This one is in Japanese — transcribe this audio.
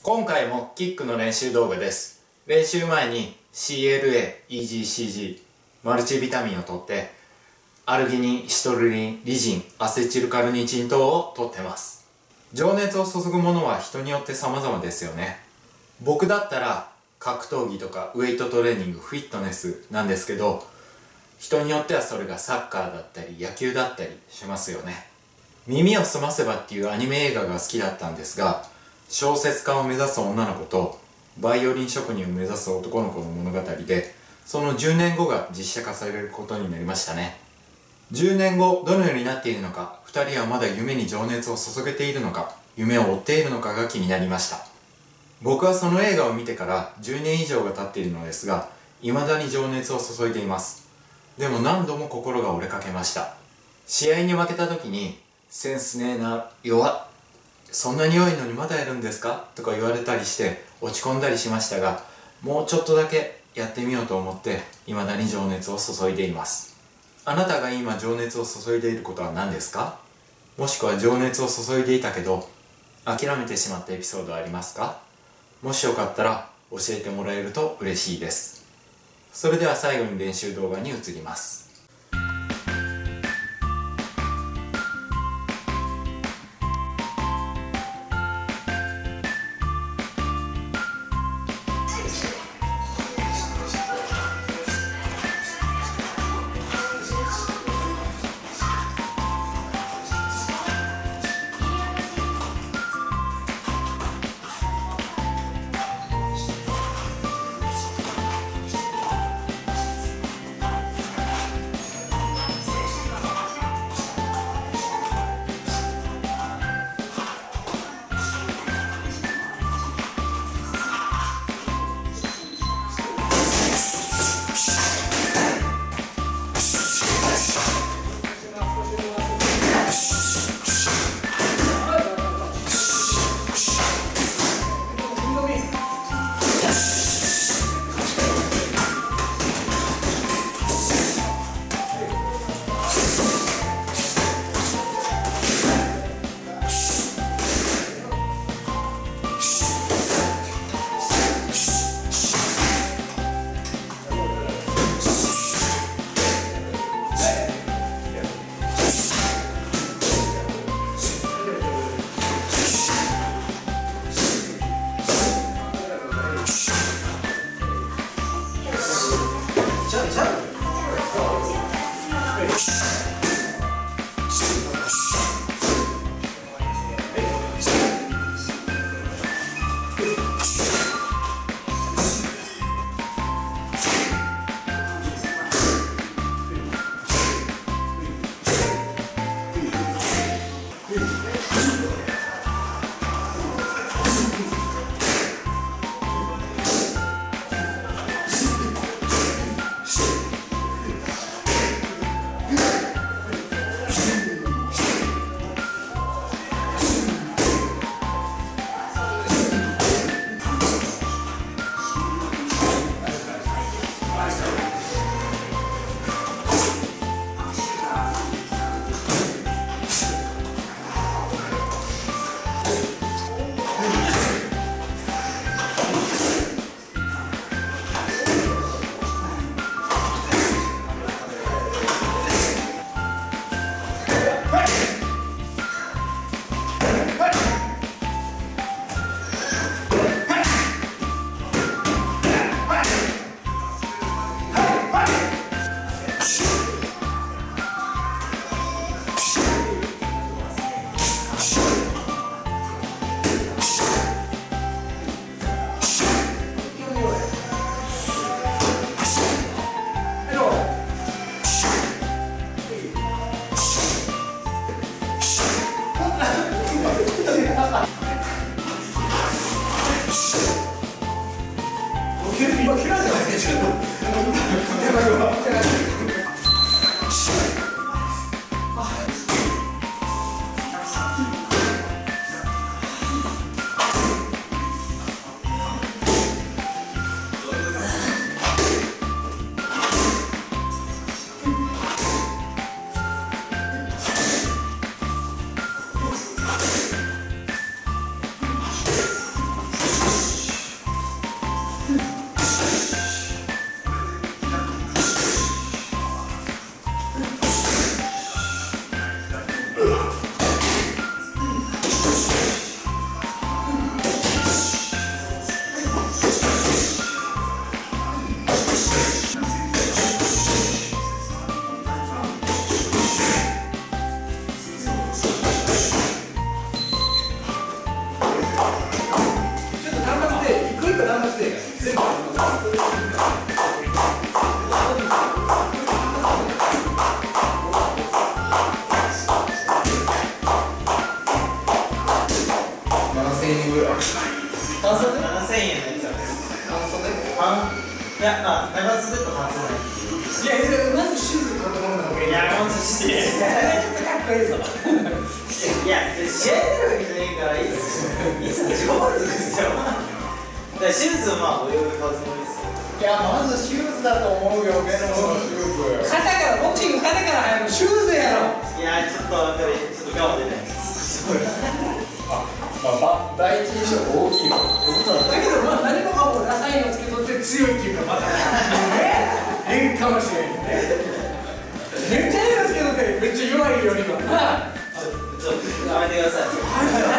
今回もキックの練習動画です。練習前に CLA、EGCG、マルチビタミンを取って、アルギニン、シトルリン、リジン、アセチルカルニチン等を取ってます。情熱を注ぐものは人によって様々ですよね。僕だったら格闘技とかウェイトトレーニング、フィットネスなんですけど、人によってはそれがサッカーだったり野球だったりしますよね。耳をすませばっていうアニメ映画が好きだったんですが、小説家を目指す女の子とバイオリン職人を目指す男の子の物語で、その10年後が実写化されることになりましたね。10年後どのようになっているのか、2人はまだ夢に情熱を注げているのか、夢を追っているのかが気になりました。僕はその映画を見てから10年以上が経っているのですが、未だに情熱を注いでいます。でも何度も心が折れかけました。試合に負けた時に、センスねえな、弱っ、そんなに良いのにまだやるんですかとか言われたりして落ち込んだりしましたが、もうちょっとだけやってみようと思って未だに情熱を注いでいます。あなたが今情熱を注いでいることは何ですか？もしくは情熱を注いでいたけど諦めてしまったエピソードはありますか？もしよかったら教えてもらえると嬉しいです。それでは最後に練習動画に移ります。 円ぐらい。半袖？7000円のやつだね。半袖？いや、長袖と半袖。いや、まずシューズ買ってもらった方がいい。いや、まずシューズ。ちょっとかっこいいぞ。いや、試合出るわけじゃねえからいいっすよ。いいっすよ、自己満足ですよ。シューズはまあ、お洋服買うつもりですよ。いや、まずシューズだと思うよ、目のシューズ。肩から、ボクシング肩から入るシューズやろ。いや、ちょっとやっぱり、ちょっと我慢できないです。第一印象大きいわ。だけど、まあ、何もかもダサいのつけとって強いっていうか、まだ変かもしれんね。めっちゃいいのつけとってめっちゃ弱いよりは。ちょっとやめてください。